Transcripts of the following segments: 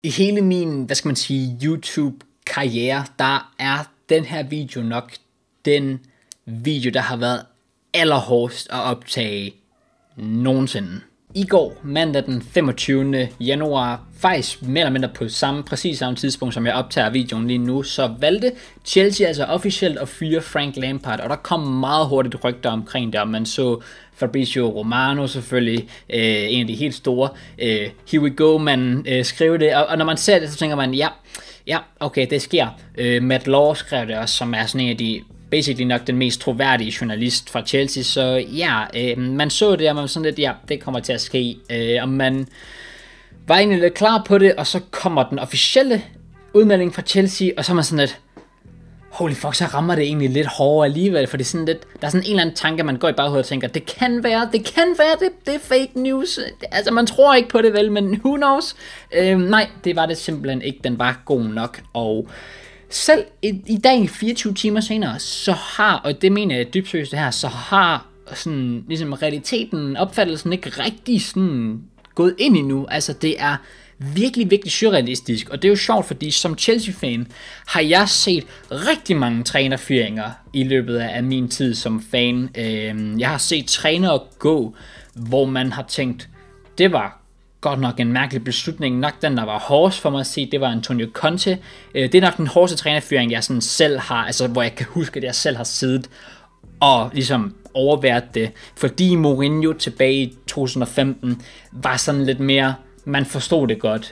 I hele min, hvad skal man sige, YouTube-karriere, der er den her video nok den video, der har været allerhårdest at optage nogensinde. I går, mandag den 25. januar, faktisk mere eller mindre på præcis samme tidspunkt, som jeg optager videoen lige nu, så valgte Chelsea altså officielt at fyre Frank Lampard, og der kom meget hurtigt rygter omkring det, og man så Fabrizio Romano selvfølgelig, en af de helt store, here we go, man skrev det, og når man ser det, så tænker man, ja, okay, det sker. Matt Law skrev det også, som er sådan en af de basically nok den mest troværdige journalist fra Chelsea, så ja, man så det, og man var sådan lidt, ja, det kommer til at ske, og man var egentlig lidt klar på det, og så kommer den officielle udmelding fra Chelsea, og så er man sådan lidt, holy fuck, så rammer det egentlig lidt hårdere alligevel, for det er sådan lidt, der er sådan en eller anden tanke, man går i baghovedet og tænker, det kan være, det er fake news, altså man tror ikke på det vel, men who knows, nej, det var det simpelthen ikke, den var god nok, og selv i dag, 24 timer senere, så har, og det mener jeg dybt seriøst det her, så har sådan, ligesom realiteten, opfattelsen ikke rigtig sådan gået ind endnu. Altså det er virkelig, virkelig surrealistisk, og det er jo sjovt, fordi som Chelsea-fan har jeg set rigtig mange trænerfyringer i løbet af min tid som fan. Jeg har set trænere gå, hvor man har tænkt, det var godt nok en mærkelig beslutning, nok den der var hårdest for mig at se, det var Antonio Conte. Det er nok den hårdeste trænerfyring, jeg sådan selv har, altså hvor jeg kan huske, at jeg selv har siddet og ligesom overværet det, fordi Mourinho tilbage i 2015 var sådan lidt mere, man forstod det godt,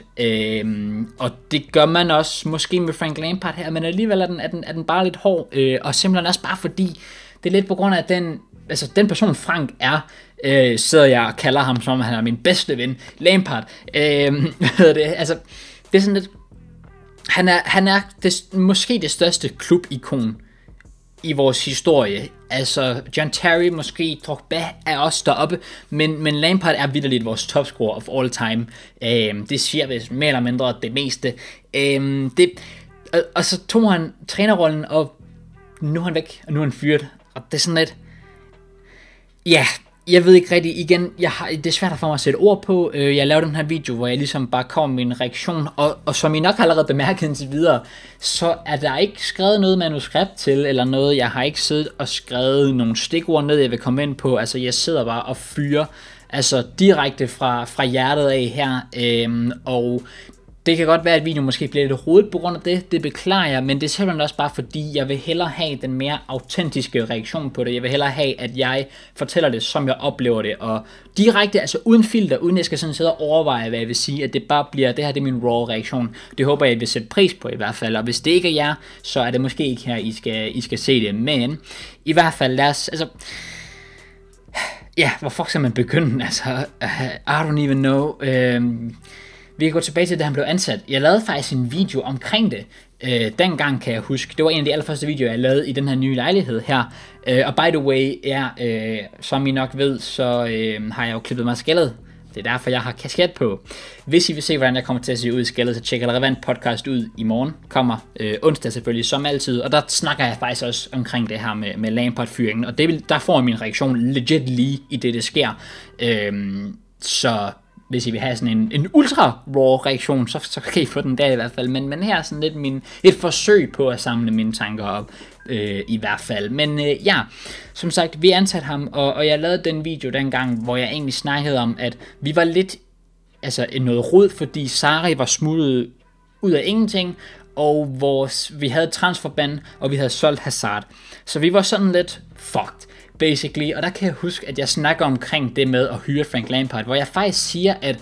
og det gør man også måske med Frank Lampard her, men alligevel er den bare lidt hård, og simpelthen også bare fordi, det er lidt på grund af den person Frank er, sidder jeg og kalder ham som han er min bedste ven, Lampard, altså, det er sådan lidt, han er måske det største klubikon i vores historie. Altså John Terry, måske Drogba er også deroppe, men Lampard er vitterligt vores topscorer of all time. Det siger vist mere eller mindre det meste. Og så tog han trænerrollen, og nu er han væk, og nu er han fyret. Og det er sådan lidt, ja, jeg ved ikke rigtig, igen, det er svært for mig at sætte ord på. Jeg lavede den her video, hvor jeg ligesom bare kom med en reaktion, og som I nok allerede bemærket indtil videre, så er der ikke skrevet noget manuskript til, eller noget, jeg har ikke siddet og skrevet nogle stikord ned, jeg vil komme ind på, altså jeg sidder bare og fyrer, altså direkte fra hjertet af her, og det kan godt være, at videoen måske bliver lidt rodet på grund af det beklager jeg, men det er simpelthen også bare fordi, jeg vil hellere have den mere autentiske reaktion på det. Jeg vil hellere have, at jeg fortæller det, som jeg oplever det, og direkte, altså uden filter, uden jeg skal sådan sidde og overveje, hvad jeg vil sige, at det bare bliver, det her det er min raw reaktion. Det håber jeg vil sætte pris på i hvert fald, og hvis det ikke er jer, så er det måske ikke her, I skal se det, men i hvert fald lad os, altså, ja, hvor fuck skal man begynde, altså, I don't even know, vi kan gå tilbage til, da han blev ansat. Jeg lavede faktisk en video omkring det. Dengang kan jeg huske. Det var en af de allerførste videoer, jeg lavede i den her nye lejlighed her. Og by the way, som I nok ved, så har jeg jo klippet mig skaldet. Det er derfor, jeg har kasket på. Hvis I vil se, hvordan jeg kommer til at se ud i skaldet, så tjekker relevant podcast ud i morgen. Kommer onsdag selvfølgelig, som altid. Og der snakker jeg faktisk også omkring det her med Lampard-fyringen. Og der får jeg min reaktion legit lige i det sker. Så hvis I vil have sådan en ultra raw reaktion, så kan I få den der i hvert fald. Men her er sådan lidt et forsøg på at samle mine tanker op, i hvert fald. Men ja, som sagt, vi ansatte ham, og jeg lavede den video dengang, hvor jeg egentlig snakkede om, at vi var lidt, altså noget rod, fordi Sarri var smuttet ud af ingenting, og vi havde transferban, og vi havde solgt Hazard. Så vi var sådan lidt fucked, basically, og der kan jeg huske, at jeg snakker omkring det med at hyre Frank Lampard, hvor jeg faktisk siger, at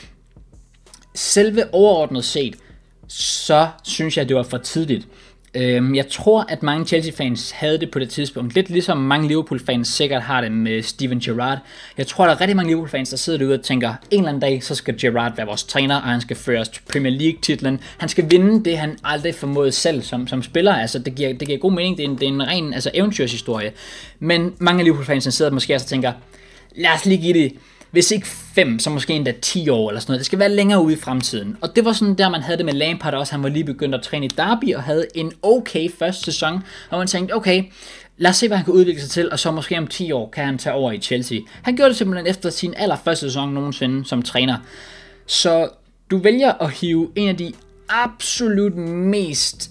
selve overordnet set, så synes jeg, det var for tidligt. Jeg tror, at mange Chelsea-fans havde det på det tidspunkt, lidt ligesom mange Liverpool-fans sikkert har det med Steven Gerrard. Jeg tror, der er rigtig mange Liverpool-fans, der sidder derude og tænker, en eller anden dag, så skal Gerrard være vores træner, og han skal føre os til Premier League-titlen. Han skal vinde det, han aldrig formåede selv som spiller. Altså, det giver god mening. Det er en ren eventyrshistorie. Men mange Liverpool-fans sidder måske og tænker, lad os lige give det, hvis ikke 5, så måske endda 10 år eller sådan noget. Det skal være længere ude i fremtiden. Og det var sådan der, man havde det med Lampard også. Han var lige begyndt at træne i Derby og havde en okay første sæson. Og man tænkte, okay, lad os se, hvad han kan udvikle sig til, og så måske om 10 år kan han tage over i Chelsea. Han gjorde det simpelthen efter sin allerførste sæson nogensinde som træner. Så du vælger at hive en af de absolut mest,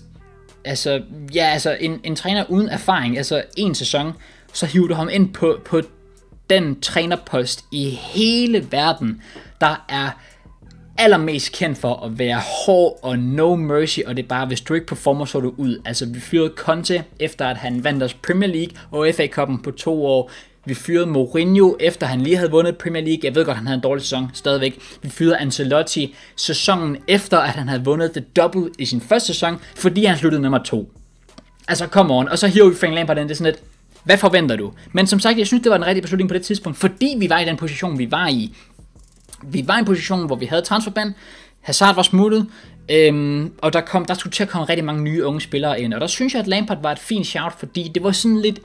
en træner uden erfaring, altså en sæson, så hiver du ham ind på den trænerpost i hele verden, der er allermest kendt for at være hård og no mercy, og det er bare, hvis du ikke performer, så er du ud. Altså, vi fyrede Conte, efter at han vandt os Premier League og FA Cup'en på 2 år. Vi fyrede Mourinho, efter han lige havde vundet Premier League. Jeg ved godt, han havde en dårlig sæson, stadigvæk. Vi fyrede Ancelotti sæsonen efter, at han havde vundet The Double i sin første sæson, fordi han sluttede nummer 2. Altså, come on. Og så hiver vi Frank Lampard ind, det er sådan lidt, hvad forventer du? Men som sagt, jeg synes, det var den rigtige beslutning på det tidspunkt, fordi vi var i den position, vi var i. Vi var i en position, hvor vi havde transferban, Hazard var smuttet, og der skulle til at komme rigtig mange nye unge spillere ind, og der synes jeg, at Lampard var et fint shout, fordi det var sådan lidt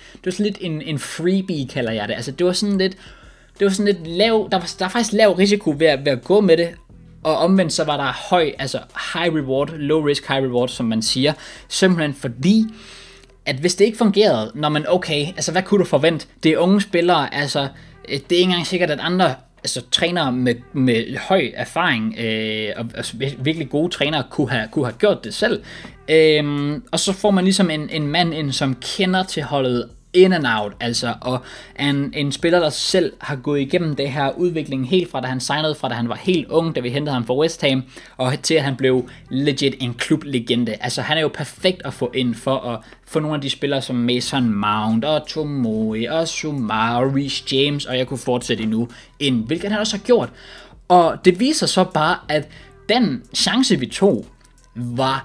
en freebie, kalder jeg det. Altså det var sådan lidt lav, der var faktisk lav risiko ved at gå med det, og omvendt så var der high reward, low risk, high reward, som man siger, simpelthen fordi, at hvis det ikke fungerede, når man altså hvad kunne du forvente? Det er unge spillere, altså det er ikke engang sikkert, at andre trænere med høj erfaring, og virkelig gode trænere kunne have gjort det selv. Og så får man ligesom en mand ind, som kender til holdet in and out, altså, og en spiller, der selv har gået igennem det her udvikling helt fra da han signede, fra da han var helt ung, da vi hentede ham fra West Ham, og til at han blev legit en klublegende. Altså han er jo perfekt at få ind for at få nogle af de spillere som Mason Mount og Tomori og Soumare og Reece James, og jeg kunne fortsætte endnu ind, hvilket han også har gjort. Og det viser så bare, at den chance vi tog var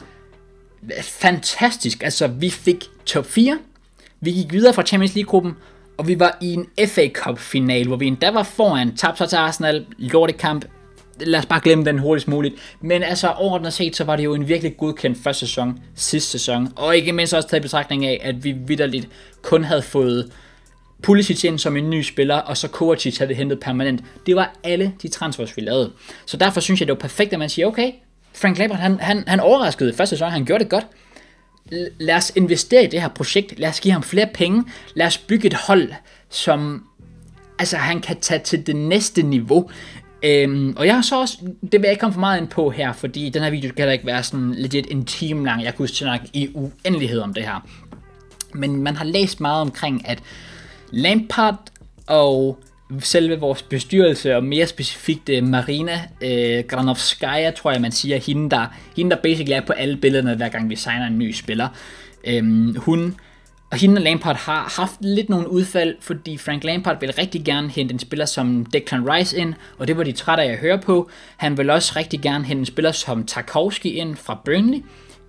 fantastisk. Altså vi fik top 4, vi gik videre fra Champions League-gruppen, og vi var i en FA Cup-final, hvor vi endda var foran, tabte sig til Arsenal, lortekamp. Lad os bare glemme den hurtigst muligt. Men altså overordnet set, så var det jo en virkelig godkendt første sæson, sidste sæson, og ikke mindst også taget i betragtning af, at vi vitterligt kun havde fået Pulisic ind som en ny spiller, og så Kovacic havde hentet permanent. Det var alle de transfers, vi lavede. Så derfor synes jeg, det var perfekt, at man siger, okay, Frank Lampard, han overraskede første sæson, han gjorde det godt. Lad os investere i det her projekt, lad os give ham flere penge, lad os bygge et hold, som han kan tage til det næste niveau. Og jeg har så også, det vil jeg ikke komme for meget ind på her, fordi den her video skal heller ikke være sådan legit en time lang, jeg kunne snakke i uendelighed om det her. Men man har læst meget omkring, at Lampard og selve vores bestyrelse, og mere specifikt Marina Granovskaya, tror jeg man siger, hende der basically er på alle billederne, hver gang vi signer en ny spiller. Hende og Lampard har haft lidt nogle udfald, fordi Frank Lampard vil rigtig gerne hente en spiller som Declan Rice ind, og det var de trætte af at høre på. Han vil også rigtig gerne hente en spiller som Tarkowski ind fra Burnley,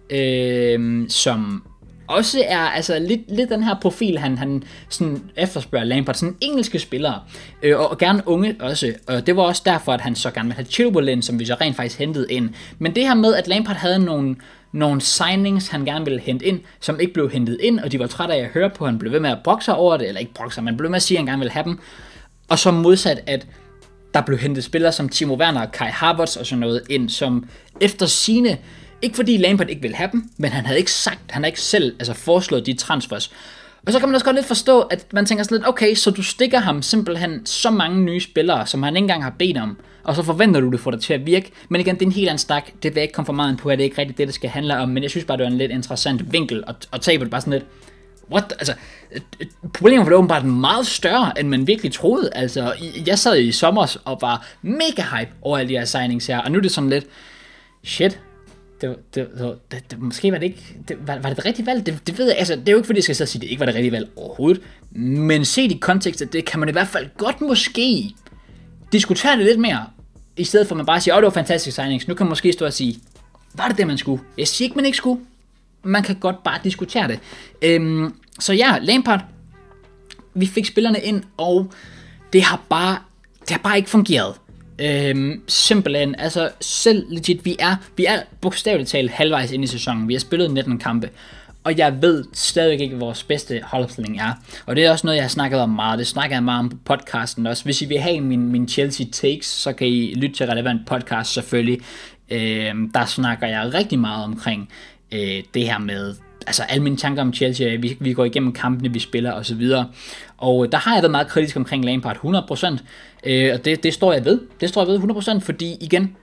som også er lidt den her profil, han sådan efterspørger Lampard, sådan engelske spillere, og gerne unge også, og det var også derfor, at han så gerne ville have Chilwell ind, som vi så rent faktisk hentede ind. Men det her med, at Lampard havde nogle signings, han gerne ville hente ind, som ikke blev hentet ind, og de var trætte af at høre på, han blev ved med at brokse over det, eller ikke brokse, men blev med at sige, at han gerne ville have dem, og så modsat, at der blev hentet spillere som Timo Werner og Kai Havertz og sådan noget ind, som efter sine, ikke fordi Lampard ikke ville have dem, men han havde ikke selv foreslået de transfers. Og så kan man også godt lidt forstå, at man tænker sådan lidt, okay, så du stikker ham simpelthen så mange nye spillere, som han ikke engang har bedt om, og så forventer du, det får det til at virke. Men igen, det er en helt anden snak, det vil jeg ikke komme for meget ind på, at det er ikke rigtigt det skal handle om, men jeg synes bare, det var en lidt interessant vinkel at tage på det, bare sådan lidt, what? Altså, problemet var det åbenbart meget større, end man virkelig troede. Altså, jeg sad i sommer og var mega hype over alle de her signings her, og nu er det sådan lidt, shit, måske var det ikke, var det rigtige valg? Det ved jeg, det er jo ikke fordi, jeg skal sige, at det ikke var det rigtige valg overhovedet, men set i kontekst af det, kan man i hvert fald godt måske diskutere det lidt mere, i stedet for at man bare siger, det var fantastisk signings. Nu kan man måske stå og sige, var det man skulle? Jeg siger ikke, man ikke skulle. Man kan godt bare diskutere det. Så ja, Lampard, vi fik spillerne ind, og det har bare ikke fungeret. Simpelthen, selv legit, vi er bogstaveligt talt halvvejs inde i sæsonen. Vi har spillet 19 kampe, og jeg ved stadig ikke, hvad vores bedste holdopstilling er. Og det er også noget, jeg har snakket om meget. Det snakker jeg meget om på podcasten også. Hvis I vil have min Chelsea takes, så kan I lytte til relevant podcast selvfølgelig. Der snakker jeg rigtig meget omkring det her med, alle mine tanker om Chelsea, vi går igennem kampene, vi spiller osv. Og der har jeg været meget kritisk omkring Lampard, 100%. Og det står jeg ved. Det står jeg ved 100%, fordi igen,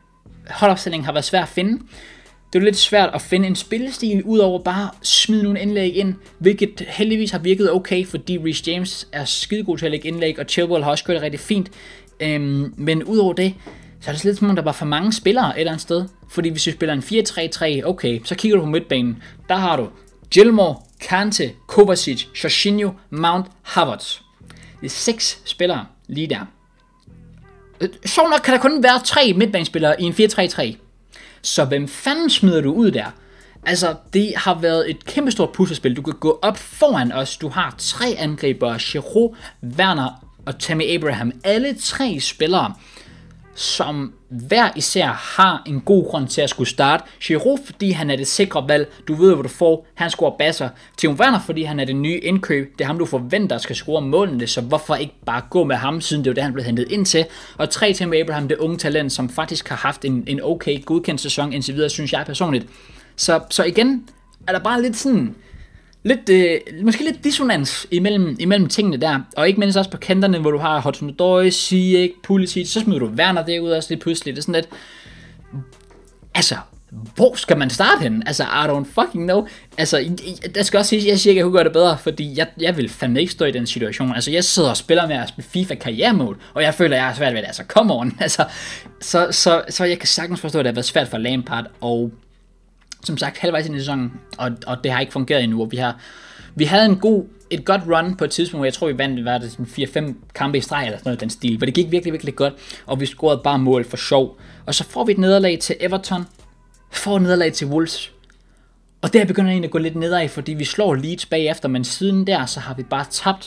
holdopstillingen har været svær at finde. Det er lidt svært at finde en spillestil, udover bare at smide nogle indlæg ind, hvilket heldigvis har virket okay, fordi Reece James er skidegod til at lægge indlæg, og Chilwell har også gjort det rigtig fint. Men udover det, så er det lidt som om, der var for mange spillere et eller andet sted. Fordi hvis vi spiller en 4-3-3, okay, så kigger du på midtbanen. Der har du Gilmore, Kante, Kovacic, Jorginho, Mount, Havertz. Det er 6 spillere lige der. Sjovt nok kan der kun være 3 midtbanespillere i en 4-3-3. Så hvem fanden smider du ud der? Altså, det har været et kæmpestort puslespil. Du kan gå op foran os. Du har 3 angribere, Giroud, Werner og Tammy Abraham. Alle 3 spillere, som hver især har en god grund til at skulle starte. Giroud, fordi han er det sikre valg. Du ved, hvad du får. Han scorer basser. Timo Werner, fordi han er det nye indkøb. Det er ham, du forventer skal score målene. Så hvorfor ikke bare gå med ham, siden det er det, han blev hentet ind til. Og 3 Tammy Abraham, det unge talent, som faktisk har haft en okay godkendt sæson indtil videre, synes jeg personligt. Så igen er der bare lidt sådan... måske lidt dissonans imellem tingene der, og ikke mindst også på kanterne, hvor du har Hudson-Odoi, Ziyech, Pulisic, så smider du Werner derude også lidt pludselig. Det er sådan lidt, altså, hvor skal man starte henne? Altså, I don't fucking know. Altså, der skal også sige, jeg siger ikke, at jeg kunne gøre det bedre, fordi jeg vil fandme ikke stå i den situation. Altså, jeg sidder og spiller med at spille FIFA karrieremål, og jeg føler, at jeg har svært ved det. Altså, come on. Altså, så jeg kan sagtens forstå, at det har været svært for Lampard, og som sagt, halvvejs ind i sæsonen, og det har ikke fungeret endnu, og vi havde et godt run på et tidspunkt, hvor jeg tror, vi vandt 4-5 kampe i streg, eller sådan noget den stil, for det gik virkelig, virkelig godt, og vi scorede bare mål for sjov, og så får vi et nederlag til Everton, får et nederlag til Wolves, og der begynder egentlig at gå lidt nedad, fordi vi slår Leeds bagefter, men siden der, så har vi bare tabt,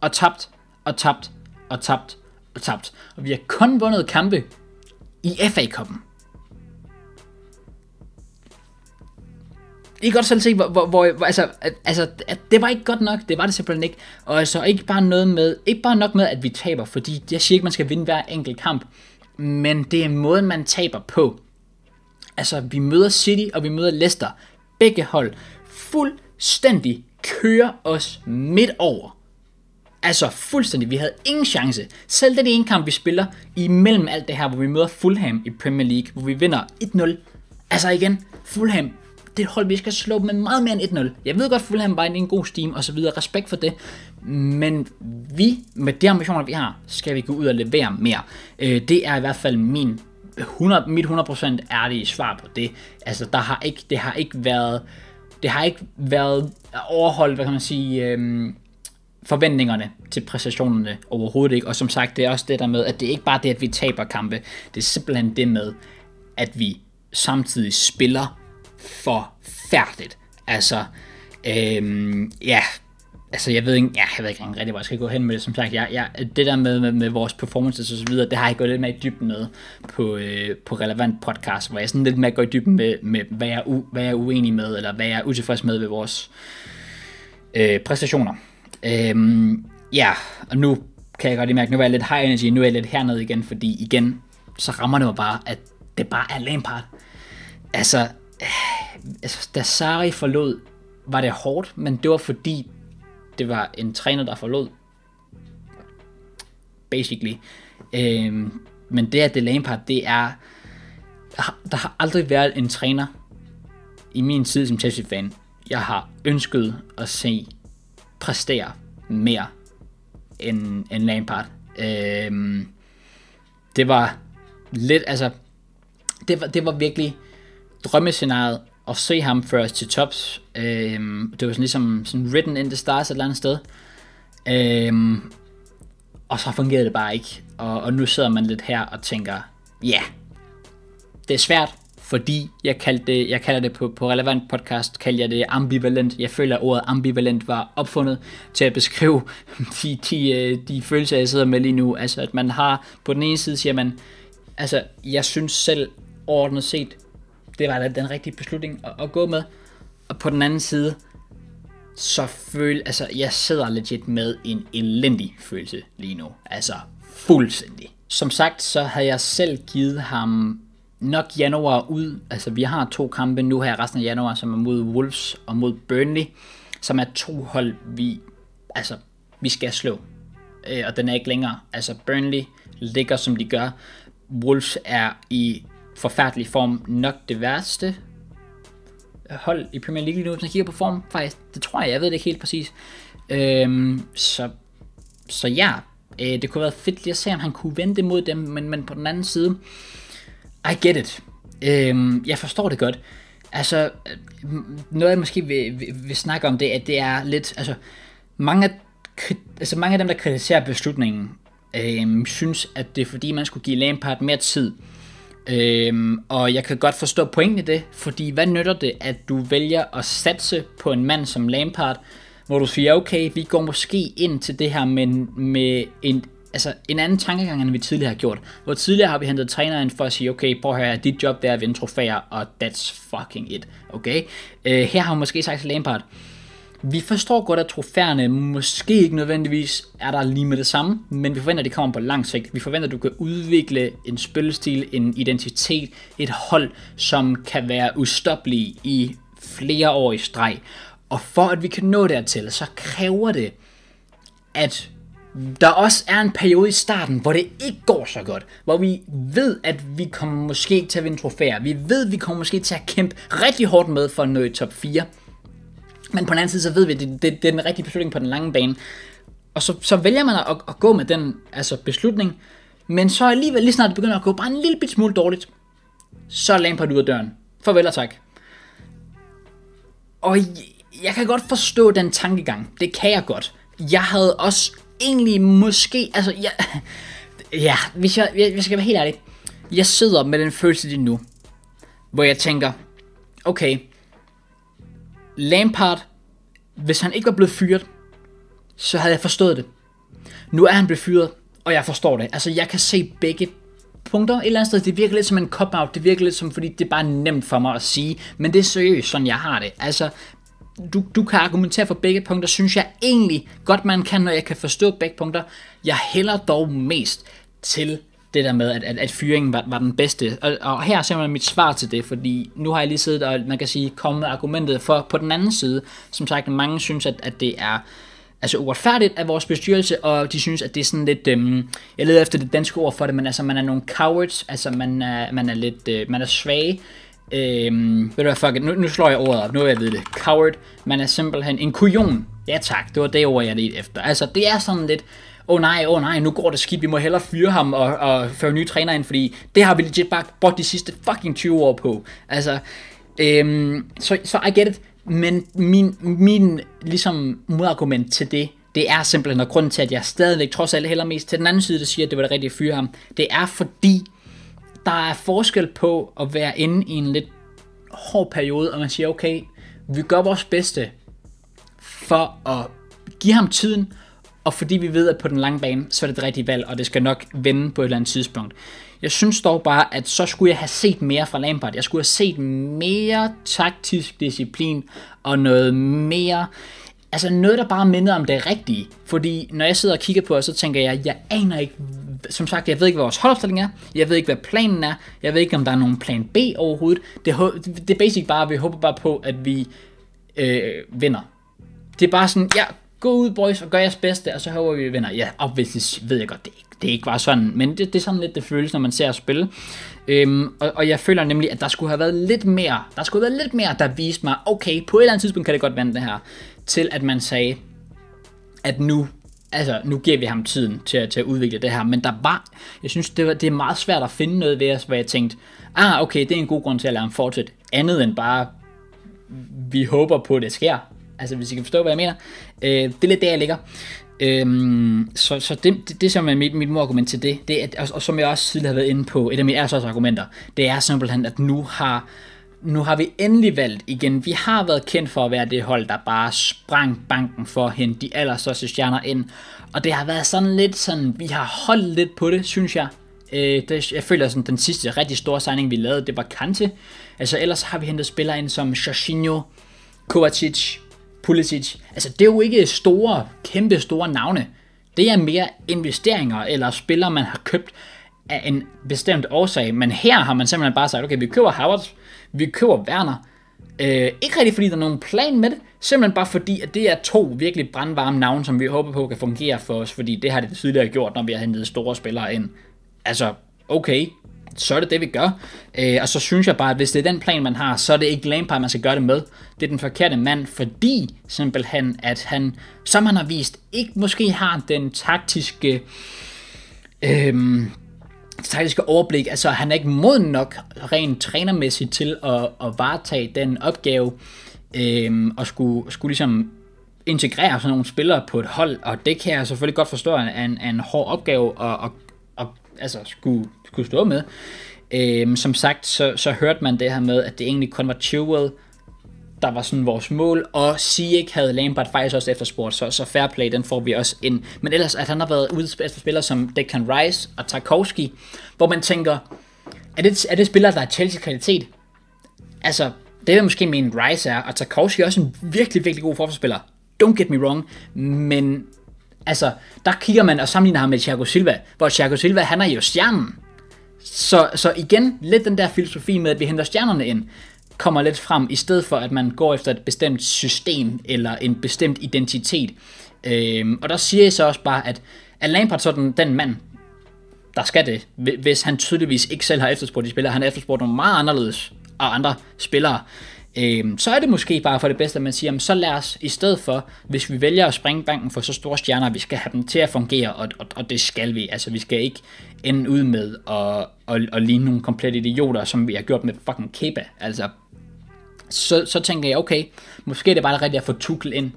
og vi har kun vundet kampe i FA-cuppen. I kan godt selv se, altså, det var ikke godt nok, det var det simpelthen ikke, og så ikke bare nok med, at vi taber, fordi jeg siger ikke, man skal vinde hver enkelt kamp, men det er måden, man taber på. Altså, vi møder City, og vi møder Leicester, begge hold, fuldstændig kører os midt over. Altså, fuldstændig, vi havde ingen chance. Selv den ene kamp, vi spiller, imellem alt det her, hvor vi møder Fulham i Premier League, hvor vi vinder 1-0. Altså igen, Fulham, det er et hold, vi skal slå med meget mere end 1-0. Jeg ved godt, Fulham var i en god steam og så videre. Respekt for det. Men vi, med de ambitioner, vi har, skal vi gå ud og levere mere. Det er i hvert fald mit 100% ærlige svar på det. Altså, det har ikke været overholdt, hvad kan man sige, forventningerne til præstationerne overhovedet ikke. Og som sagt, det er også det der med, at det ikke bare det, at vi taber kampe. Det er simpelthen det med, at vi samtidig spiller forfærdeligt. Altså, altså jeg ved ikke rigtig, hvor jeg skal gå hen med det. Som sagt, det der med vores performances og så videre, det har jeg gået lidt mere i dybden med på relevant podcast, hvor jeg sådan lidt mere går i dybden med hvad jeg er uenig med, eller hvad jeg er utilfreds med ved vores præstationer. Og nu kan jeg godt mærke, nu er jeg lidt high energy, nu er jeg lidt hernede igen, fordi igen, så rammer det mig bare, at det bare er Lampard. Altså, da Sarri forlod, var det hårdt, men det var fordi, det var en træner, der forlod. Basically. Men det, at det Lampard, det er, der har aldrig været en træner i min tid som Chelsea-fan, jeg har ønsket at se præstere mere end Lampard. Det var lidt, altså, det var virkelig drømmescenariet at se ham først til tops. Det var sådan ligesom sådan written in the stars et eller andet sted. Og så fungerede det bare ikke. Og nu sidder man lidt her og tænker, det er svært, fordi jeg kalder det på relevant podcast, kalder jeg det ambivalent. Jeg føler, at ordet ambivalent var opfundet til at beskrive de følelser, jeg sidder med lige nu. Altså, at man har, på den ene side siger man, altså, jeg synes selv overordnet set, det var den rigtige beslutning at gå med. Og på den anden side, så jeg sidder legit med en elendig følelse lige nu. Altså, fuldstændig. Som sagt, så havde jeg selv givet ham nok januar ud. Altså, vi har 2 kampe nu her resten af januar, som er mod Wolves og mod Burnley, som er 2 hold, vi skal slå. Og den er ikke længere. Altså, Burnley ligger, som de gør. Wolves er i forfærdelig form. Nok det værste hold i Premier League lige nu, hvis man kigger på form. Faktisk, det tror jeg ved det ikke helt præcis. Så ja, det kunne have været fedt lige at se, om han kunne vente mod dem, men på den anden side, I get it. Jeg forstår det godt. Altså, noget jeg måske vil snakke om det, at det er lidt, altså mange af dem, der kritiserer beslutningen, synes, at det er fordi, man skulle give Lampard mere tid. Og jeg kan godt forstå pointen i det, fordi hvad nytter det, at du vælger at satse på en mand som Lampard, hvor du siger, okay, vi går måske ind til det her med en anden tankegang, end vi tidligere har gjort. Hvor tidligere har vi hentet træneren for at sige, okay, prøv at høre, dit job der er at vinde trofæer, og that's fucking it, okay? Her har man måske sagt til Lampard, vi forstår godt, at trofæerne måske ikke nødvendigvis er der lige med det samme, men vi forventer, at det kommer på lang sigt. Vi forventer, at du kan udvikle en spillestil, en identitet, et hold, som kan være ustoppelige i flere år i streg. Og for at vi kan nå dertil, så kræver det, at der også er en periode i starten, hvor det ikke går så godt. Hvor vi ved, at vi kommer måske til at vinde trofæer. Vi ved, at vi kommer måske til at kæmpe rigtig hårdt med for at nå i top 4. Men på den anden side, så ved vi, at det er den rigtige beslutning på den lange bane. Og så vælger man at gå med den beslutning. Men så alligevel, lige snart det begynder at gå bare en lille bit smule dårligt, så er Lampard ud af døren. Farvel og tak. Og jeg kan godt forstå den tankegang. Det kan jeg godt. Jeg havde også egentlig måske, hvis jeg skal være helt ærlig, jeg sidder med den følelse lige nu, hvor jeg tænker, okay, Lampard, hvis han ikke var blevet fyret, så havde jeg forstået det. Nu er han blevet fyret, og jeg forstår det. Altså, jeg kan se begge punkter et eller andet sted. Det virker lidt som en cop-out. Det virker lidt som, fordi det er bare nemt for mig at sige. Men det er seriøst, sådan jeg har det. Altså, du kan argumentere for begge punkter, synes jeg egentlig godt, man kan, når jeg kan forstå begge punkter. Jeg hælder dog mest til det der med, at fyringen var den bedste. Og her er simpelthen mit svar til det, fordi nu har jeg lige siddet og, man kan sige, kommet med argumentet for på den anden side. Som sagt, mange synes, at det er uretfærdigt af vores bestyrelse, og de synes, at det er sådan lidt, jeg leder efter det danske ord for det, men altså, man er nogle cowards, altså man er lidt, man er svage. Ved du hvad, fuck it, nu slår jeg ordet op, nu vil jeg vide det. Coward, man er simpelthen en kujon. Ja tak, det var det ord, jeg ledte efter. Altså, det er sådan lidt, åh nej, nu går det skidt, vi må hellere fyre ham og føre nye træner ind, fordi det har vi legit bare brugt de sidste fucking 20 år på. Altså, så I get it. Men min ligesom modargument til det er simpelthen, og grunden til, at jeg stadigvæk trods alt hælder mest til den anden side, der siger, at det var det rigtige at fyre ham, det er fordi, der er forskel på at være inde i en lidt hård periode, og man siger, okay, vi gør vores bedste for at give ham tiden, og fordi vi ved, at på den lange bane, så er det rigtige valg, og det skal nok vende på et eller andet tidspunkt. Jeg synes dog bare, at så skulle jeg have set mere fra Lampard. Jeg skulle have set mere taktisk disciplin, og noget mere, altså noget, der bare minder om det rigtige. Fordi når jeg sidder og kigger på det, så tænker jeg aner ikke, som sagt, jeg ved ikke, hvad vores holdopstilling er, jeg ved ikke, hvad planen er, jeg ved ikke, om der er nogen plan B overhovedet. Det er basic bare, vi håber bare på, at vi vinder. Det er bare sådan, ja, gå ud, boys, og gør jeres bedste, og så håber vi vinder. Ja, obviously ved jeg godt, det er ikke bare sådan, men det er sådan lidt, det føles, når man ser at spille. Og jeg føler nemlig, at der skulle have været lidt mere, der viste mig, okay, på et eller andet tidspunkt kan det godt vende det her, til at man sagde, at nu giver vi ham tiden til at udvikle det her, men jeg synes, det er meget svært at finde noget ved os, hvor jeg tænkte, okay, det er en god grund til at lade ham fortsætte, andet end bare, vi håber på, at det sker. Altså, hvis I kan forstå, hvad jeg mener. Det er lidt der, jeg ligger. Så det er simpelthen mit modargument til det er, og som jeg også tidligere har været inde på, et af mine argumenter, det er simpelthen, at nu har vi endelig valgt igen. Vi har været kendt for at være det hold, der bare sprang banken for at hente de allerstørste stjerner ind. Og det har været sådan lidt sådan, vi har holdt lidt på det, synes jeg. Jeg føler sådan, den sidste rigtig store signing, vi lavede, det var Kante. Altså ellers har vi hentet spillere ind som Jorginho, Kovacic, Pulisic. Altså det er jo ikke kæmpe store navne. Det er mere investeringer eller spillere, man har købt af en bestemt årsag. Men her har man simpelthen bare sagt, okay, vi køber Havertz, vi køber Werner. Ikke rigtig fordi der er nogen plan med det, simpelthen bare fordi, at det er to virkelig brandvarme navne, som vi håber på kan fungere for os, fordi det har det tidligere gjort, når vi har hentet store spillere ind. Altså, okay, så er det det, vi gør. Og så synes jeg bare, at hvis det er den plan, man har, så er det ikke Lampard, man skal gøre det med. Det er den forkerte mand, fordi simpelthen, at han, som han har vist, ikke måske har den taktiske overblik. Altså, han er ikke moden nok rent trænermæssigt til at varetage den opgave, og skulle ligesom integrere sådan nogle spillere på et hold, og det kan jeg selvfølgelig godt forstå er en hård opgave at altså skulle stå med. Som sagt, så hørte man det her med, at det egentlig kun var Chilwell, der var sådan vores mål, og Ziyech havde Lampard faktisk også efterspurgt, så fair play, den får vi også ind. Men ellers, at han har været ude efter spillere som Declan Rice og Tarkowski, hvor man tænker, er det spillere, der er Chelsea-kvalitet? Altså, det vil jeg måske mene, Rice er, og Tarkowski er også en virkelig, virkelig god forsvarsspiller. Don't get me wrong, men altså, der kigger man og sammenligner ham med Thiago Silva, hvor Thiago Silva, han er jo stjernen. Så igen, lidt den der filosofi med, at vi henter stjernerne ind, kommer lidt frem, i stedet for, at man går efter et bestemt system, eller en bestemt identitet. Og der siger jeg så også bare, at Lampard så den mand, der skal det, hvis han tydeligvis ikke selv har efterspurgt de spillere, han har efterspurgt nogle meget anderledes og andre spillere, så er det måske bare for det bedste, at man siger, så lad os i stedet for, hvis vi vælger at springe banken for så store stjerner, vi skal have dem til at fungere, og det skal vi. Altså, vi skal ikke ende ud med at ligne nogle komplette idioter, som vi har gjort med fucking Kepa. Altså, så tænker jeg, okay, måske er det bare det rigtige at få Tuchel ind.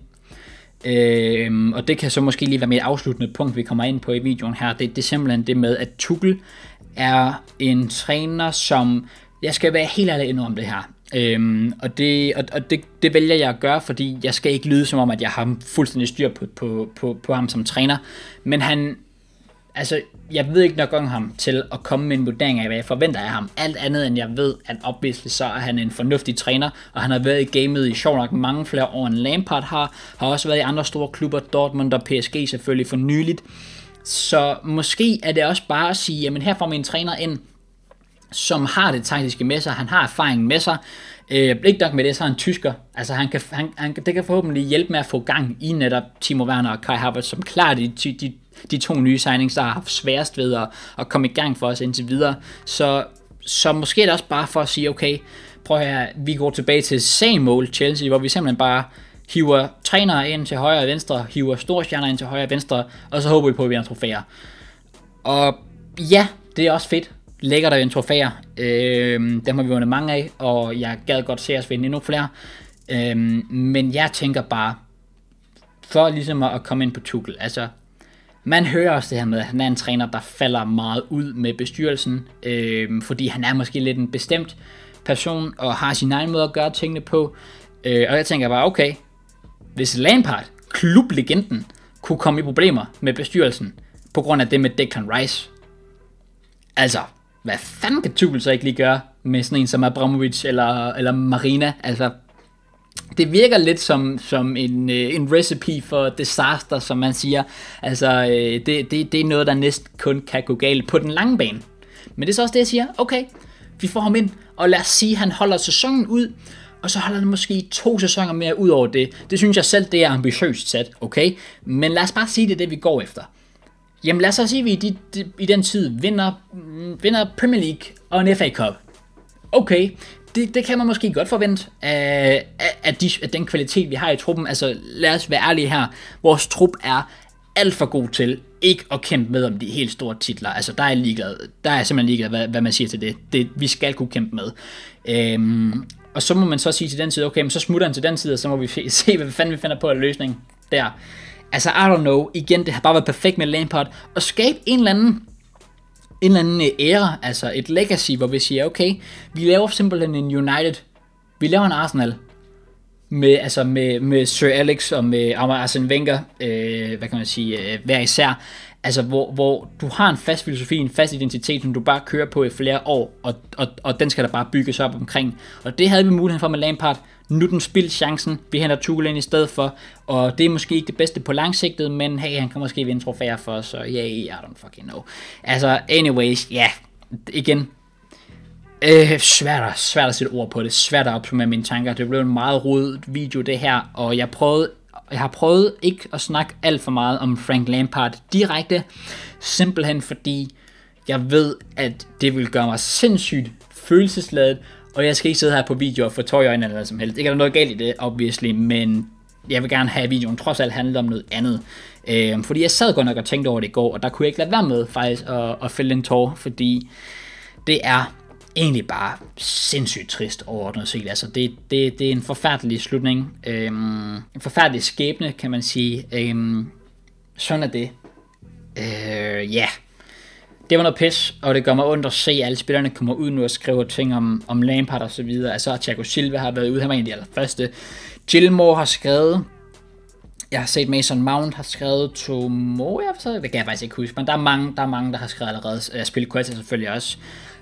Og det kan så måske lige være med et afsluttende punkt, vi kommer ind på i videoen her. Det er simpelthen det med, at Tuchel er en træner, som, jeg skal være helt ærlig indrømme det her, og det vælger jeg at gøre, fordi jeg skal ikke lyde som om, at jeg har fuldstændig styr på ham som træner, men han, altså, jeg ved ikke nok om ham til at komme med en vurdering af, hvad jeg forventer af ham. Alt andet end jeg ved, at obviously så er han en fornuftig træner, og han har været i gamet i sjov nok mange flere år end Lampard har også været i andre store klubber, Dortmund og PSG selvfølgelig for nyligt. Så måske er det også bare at sige, jamen her får vi en træner ind, som har det taktiske med sig, han har erfaring med sig. Ikke nok med det, så er han tysker. Altså det kan forhåbentlig hjælpe med at få gang i netop Timo Werner og Kai Havertz, som klart de to nye signings, der har haft sværest ved at komme i gang for os indtil videre. Så måske er det også bare for at sige, okay, prøv her, vi går tilbage til same mål Chelsea, hvor vi simpelthen bare hiver trænere ind til højre og venstre, hiver store stjerner ind til højre og venstre, og så håber vi på, at vi har trofæer. Og ja, det er også fedt. Lækkert at vinde trofæer. Dem har vi vundet mange af, og jeg gad godt se os vinde endnu flere. Men jeg tænker bare, for ligesom at komme ind på Tuchel, altså, man hører også det her med, at han er en træner, der falder meget ud med bestyrelsen, fordi han er måske lidt en bestemt person, og har sin egen måde at gøre tingene på. Og jeg tænker bare, okay, hvis Lampard, klublegenden, kunne komme i problemer med bestyrelsen, på grund af det med Declan Rice, altså, hvad fanden kan Tuchel så ikke lige gøre med sådan en som Abramovich eller Marina? Altså, det virker lidt som en recipe for disaster, som man siger. Altså, det er noget, der næsten kun kan gå galt på den lange bane. Men det er så også det, jeg siger. Okay, vi får ham ind, og lad os sige, at han holder sæsonen ud, og så holder han måske 2 sæsoner mere ud over det. Det synes jeg selv, det er ambitiøst sat, okay? Men lad os bare sige, det er det, vi går efter. Jamen lad os så sige, at vi i den tid vinder Premier League og en FA Cup. Okay, det kan man måske godt forvente af den kvalitet, vi har i truppen. Altså lad os være ærlige her. Vores trup er alt for god til ikke at kæmpe med om de helt store titler. Altså der er jeg simpelthen ligeglad, hvad man siger til det. Vi skal kunne kæmpe med. Og så må man så sige til den side, okay, men så smutter han til den side, og så må vi se, hvad fanden vi finder på en løsning der. Altså, I don't know. Igen, det har bare været perfekt med Lampard. Og skabe en eller anden æra, altså et legacy, hvor vi siger, okay, vi laver simpelthen en United. Vi laver en Arsenal. Med Sir Alex og med Arsene Wenger, hvad kan man sige, hver især. Altså, hvor du har en fast filosofi, en fast identitet, som du bare kører på i flere år, og den skal der bare bygges op omkring. Og det havde vi muligheden for med Lampard. Nu den spildt chancen, vi henter Tuchel ind i stedet for, og det er måske ikke det bedste på langsigtet, men hey, han kan måske vinde trofæer for os, så yeah, I don't fucking know. Altså, anyways, ja, igen, svært at sætte ord på det, svært at opsummere mine tanker. Det blev en meget rodet video det her, og jeg har prøvet ikke at snakke alt for meget om Frank Lampard direkte, simpelthen fordi Jeg ved, at det vil gøre mig sindssygt følelsesladet, og jeg skal ikke sidde her på video og få tår i øjnene eller noget som helst. Ikke er der noget galt i det, obviously, men jeg vil gerne have, at videoen trods alt handler om noget andet. Fordi jeg sad godt nok og tænkte over det i går, og der kunne jeg ikke lade være med faktisk at fælde en tår, fordi det er egentlig bare sindssygt trist overordnet set. Altså det er en forfærdelig slutning. En forfærdelig skæbne, kan man sige. Sådan er det. Ja. Det var noget pis, og det gør mig ondt at se, at alle spillerne kommer ud nu og skriver ting om Lampard og så videre. Altså Thiago Silva har været ude, han var en af de allerførste. Gilmore har skrevet. Jeg har set Mason Mount har skrevet Tomori, det kan jeg faktisk ikke huske, men der er mange, der har skrevet allerede. Spilquality selvfølgelig også.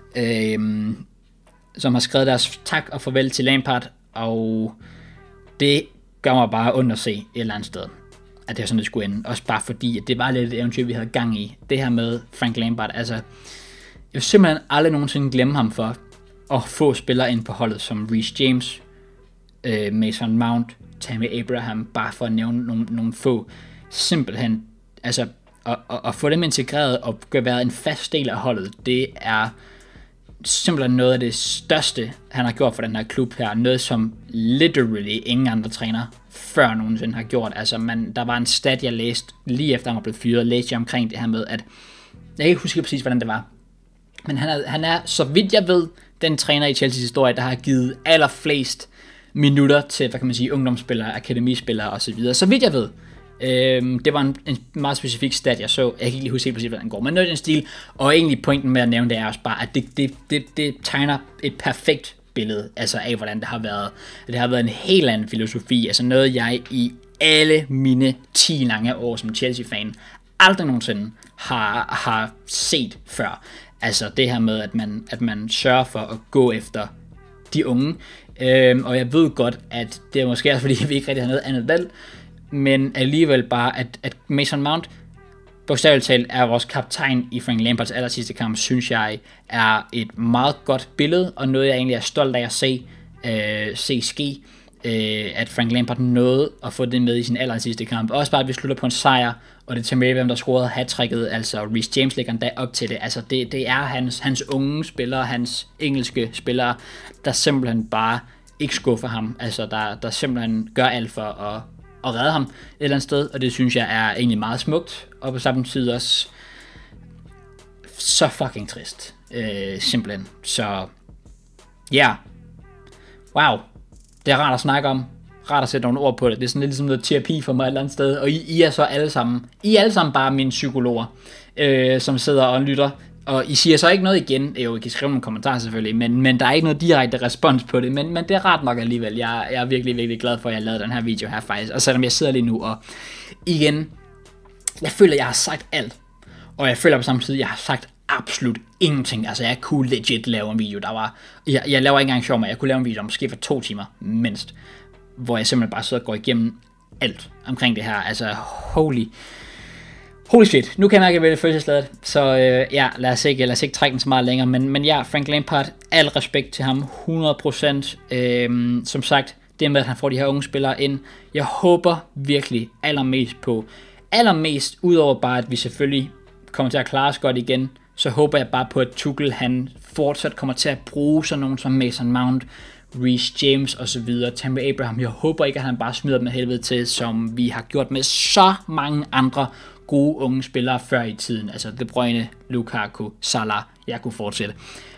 Som har skrevet deres tak og farvel til Lampard, og det gør mig bare ondt at se et eller andet sted, at det er sådan, det skulle ende. Også bare fordi, at det var lidt et eventyr, vi havde gang i. Det her med Frank Lampard, altså, jeg vil simpelthen aldrig nogensinde glemme ham for at få spillere ind på holdet som Reece James, Mason Mount, Tammy Abraham, bare for at nævne nogle få. Simpelthen, altså, at få dem integreret og være en fast del af holdet, det er simpelthen noget af det største, han har gjort for den her klub her. Noget, som literally ingen andre træner før nogensinde har gjort. Altså, der var en stat, jeg læste lige efter han var blevet fyret, læste jeg omkring det her med, at jeg kan ikke huske præcis, hvordan det var. Men han er, så vidt jeg ved, den træner i Chelseas historie, der har givet allerflest minutter til, hvad kan man sige, ungdomsspillere, akademispillere osv. Så vidt jeg ved. Det var en meget specifik stat, jeg så. Jeg kan ikke lige huske helt præcis, hvordan den går, men noget i den stil. Og egentlig pointen med at nævne det er også bare, at det tegner et perfekt billede, altså af hvordan det har været. Det har været en helt anden filosofi, altså noget jeg i alle mine 10 lange år som Chelsea-fan aldrig nogensinde har set før. Altså det her med, at man sørger for at gå efter de unge. Og jeg ved godt, at det er måske også, fordi vi ikke rigtig har noget andet valg, men alligevel bare, at Mason Mount bogstaveligt talt er vores kaptajn i Frank Lampards allersidste kamp, synes jeg er et meget godt billede, og noget jeg egentlig er stolt af at se ske, at Frank Lampard nåede at få det med i sin allersidste kamp. Også bare, at vi slutter på en sejr, og det er Tammy Abraham, der scorede hat-tricket, altså Reece James ligger endda op til det. Altså det er hans unge spillere, hans engelske spillere, der simpelthen bare ikke skuffer ham. Altså der simpelthen gør alt for at redde ham et eller andet sted, og det synes jeg er egentlig meget smukt, og på samme tid også så fucking trist. Simpelthen. Så ja. Wow. Det er rart at snakke om. Rart at sætte nogle ord på det. Det er sådan lidt ligesom noget terapi for mig et eller andet sted. Og I er så alle sammen. I er alle sammen bare mine psykologer, som sidder og lytter. Og I siger så ikke noget igen. Jo, I kan skrive nogle kommentarer selvfølgelig. Men der er ikke noget direkte respons på det. Men det er rart nok alligevel. Jeg er virkelig, virkelig glad for, at jeg lavede den her video her faktisk. Og selvom jeg sidder lige nu og igen. Jeg føler, at jeg har sagt alt. Og jeg føler på samme tid, at jeg har sagt absolut ingenting. Altså jeg kunne legit lave en video, der var. Jeg laver ikke engang sjov med. Jeg kunne lave en video, måske for 2 timer mindst. Hvor jeg simpelthen bare sidder og går igennem alt omkring det her. Altså holy shit. Nu kan jeg mærke, at jeg bliver følelsesladet. Så ja, lad os ikke trække den så meget længere. Men ja, Frank Lampard, al respekt til ham. 100%. Som sagt, det med, at han får de her unge spillere ind. Jeg håber virkelig allermest udover bare, at vi selvfølgelig kommer til at klare os godt igen, så håber jeg bare på, at Tuchel han fortsat kommer til at bruge sådan nogen som Mason Mount, Reece James og så videre, Tammy Abraham. Jeg håber ikke, at han bare smider dem af helvede til, som vi har gjort med så mange andre gode unge spillere før i tiden. Altså De Bruyne, Lukaku, Salah, jeg kunne fortsætte.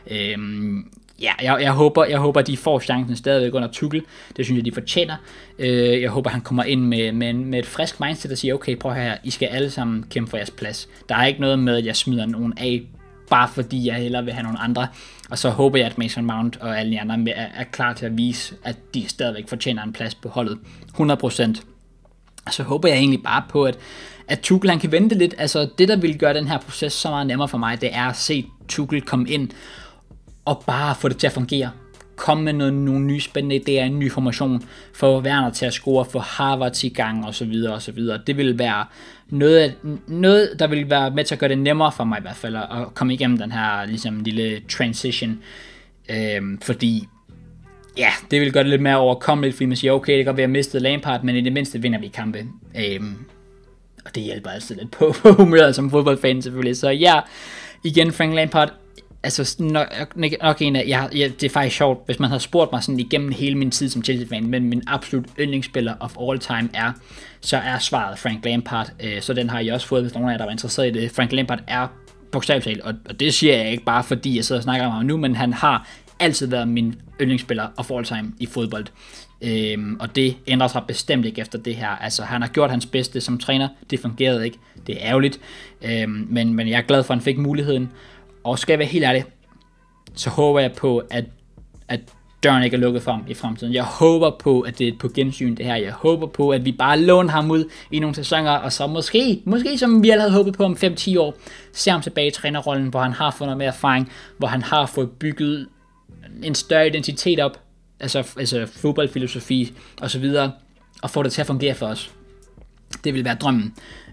Ja, jeg håber, at de får chancen stadigvæk under Tuchel. Det synes jeg, de fortjener. Jeg håber, han kommer ind med et frisk mindset og siger, okay, prøv her, I skal alle sammen kæmpe for jeres plads. Der er ikke noget med, at jeg smider nogen af, bare fordi jeg hellere vil have nogle andre. Og så håber jeg, at Mason Mount og alle de andre er klar til at vise, at de stadigvæk fortjener en plads på holdet. 100%. Og så håber jeg egentlig bare på, at Tuchel han kan vente lidt. Altså det, der vil gøre den her proces så meget nemmere for mig, det er at se Tuchel komme ind og bare få det til at fungere. Komme med nogle nye spændende idéer, en ny formation, få Werner til at score, få Harvard i gang osv. Det vil være noget, der vil være med til at gøre det nemmere for mig i hvert fald, at komme igennem den her ligesom, lille transition. Fordi ja, det vil gøre det lidt mere overkommeligt, fordi man siger, okay, det kan godt være, at jeg mistede Lampard, men i det mindste vinder vi kampe. Og det hjælper altid lidt på humøret som fodboldfan selvfølgelig. Så ja, Igen, Frank Lampard, altså nok en af, det er faktisk sjovt, hvis man havde spurgt mig sådan igennem hele min tid som Chelsea-fan, men min absolut yndlingsspiller of all time så er svaret Frank Lampard, så den har jeg også fået, hvis nogen af jer, der var interesseret i det. Frank Lampard er bogstaveligt talt, og det siger jeg ikke bare fordi jeg sidder og snakker om ham nu, men han har altid været min yndlingsspiller of all time i fodbold. Og det ændrer sig bestemt ikke efter det her. Altså, han har gjort hans bedste som træner. Det fungerede ikke. Det er ærgerligt. Men jeg er glad for, at han fik muligheden. Og skal jeg være helt ærlig, så håber jeg på, at døren ikke er lukket for ham i fremtiden. Jeg håber på, at det er på gensyn det her. Jeg håber på, at vi bare låner ham ud i nogle sæsoner, og så måske som vi alle havde håbet på om 5-10 år, ser ham tilbage i trænerrollen, hvor han har fået noget mere erfaring, hvor han har fået bygget en større identitet op, altså fodboldfilosofi og så videre, og få det til at fungere for os. Det vil være drømmen.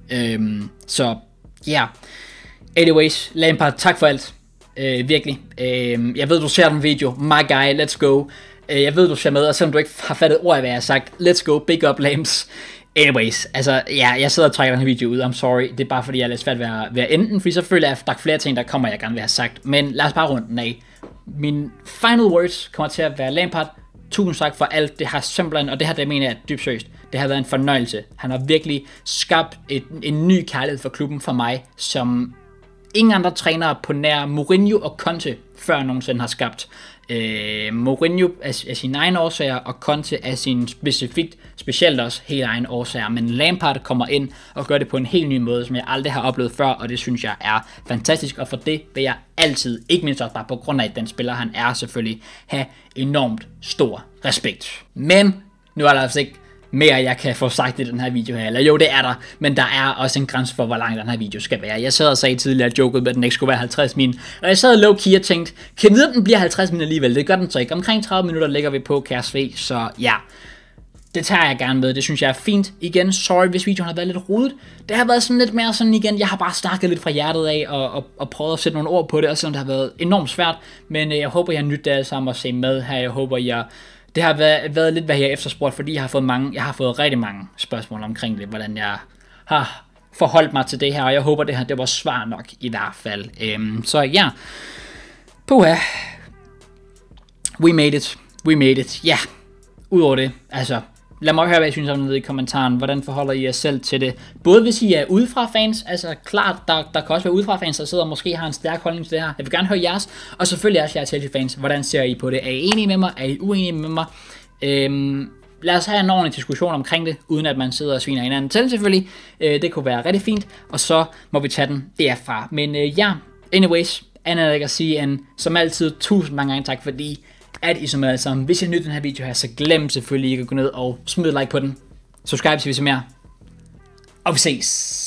Så yeah. Anyways, Lampard, tak for alt. Virkelig. Jeg ved, du ser den video. My guy, let's go. Jeg ved, du ser med, og selvom du ikke har fattet ord af, hvad jeg har sagt, let's go, big up Lamps. Anyways, altså, ja, jeg sidder og trækker den her video ud, I'm sorry, det er bare fordi, jeg er lidt svært ved at ende, fordi så føler jeg, at der er flere ting, der kommer, jeg gerne vil have sagt, men lad os bare runde den af. Min final words kommer til at være Lampard. Tusind tak for alt, det har simpelthen, og det her, det mener jeg dybt seriøst, det har været en fornøjelse. Han har virkelig skabt en ny kærlighed for klubben for mig, som ingen andre trænere på nær Mourinho og Conte før nogensinde har skabt. Mourinho af sine egne årsager, og Conte af sine specielt også helt egne årsager. Men Lampard kommer ind og gør det på en helt ny måde, som jeg aldrig har oplevet før, og det synes jeg er fantastisk, og for det vil jeg altid, ikke mindst også bare på grund af den spiller han er, selvfølgelig have enormt stor respekt. Men nu er der altså ikke mere jeg kan få sagt i den her video her, eller jo det er der, men der er også en grænse for hvor lang den her video skal være. Jeg sad og sagde tidligere, at joket med at den ikke skulle være 50 min, og jeg sad low-key og tænkte, kan jeg vide, om den bliver 50 min alligevel? Det gør den så ikke. Omkring 30 minutter ligger vi på KSV, så ja, det tager jeg gerne med. Det synes jeg er fint. Igen, sorry hvis videoen har været lidt rodet. Det har været sådan lidt mere sådan igen, jeg har bare snakket lidt fra hjertet af og prøvet at sætte nogle ord på det, og selvom det har været enormt svært, men jeg håber jeg har nydt det alle sammen at se med her. Jeg håber det har været lidt, hvad jeg har efterspurgt, fordi jeg har fået rigtig mange spørgsmål omkring det, hvordan jeg har forholdt mig til det her, og jeg håber, det her det var svar nok i hvert fald. Så ja, puha, we made it, ja, udover det, altså, lad mig høre, hvad I synes om det i kommentaren. Hvordan forholder I jer selv til det? Både hvis I er udefra fans, altså klart, der kan også være udefra fans, der sidder og måske har en stærk holdning til det her. Jeg vil gerne høre jeres, og selvfølgelig også jeres Chelsea fans. Hvordan ser I på det? Er I enige med mig? Er I uenige med mig? Lad os have en ordentlig diskussion omkring det, uden at man sidder og sviner hinanden til selvfølgelig. Det kunne være rigtig fint, og så må vi tage den derfra. Men ja, anyways, andet ikke at sige end som altid, tusind mange gange tak, fordi at I så med alle sammen. Hvis I nyder den her video her, så glem selvfølgelig ikke at gå ned og smide et like på den. Subscribe, hvis I vil se mere. Og vi ses.